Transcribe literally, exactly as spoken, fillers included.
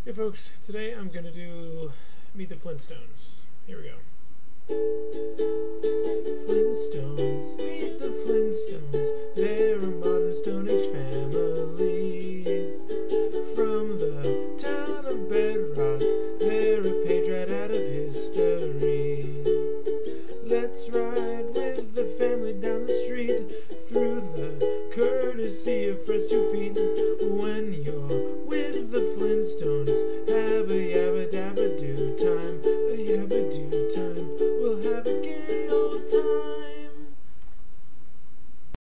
Hey folks, today I'm going to do Meet the Flintstones. Here we go. Flintstones, meet the Flintstones. They're a modern Stone Age family. From the town of Bedrock, they're a page right out of history. Let's ride with the family down the street, through the courtesy of Fred's two feet. When you're with the Flintstones,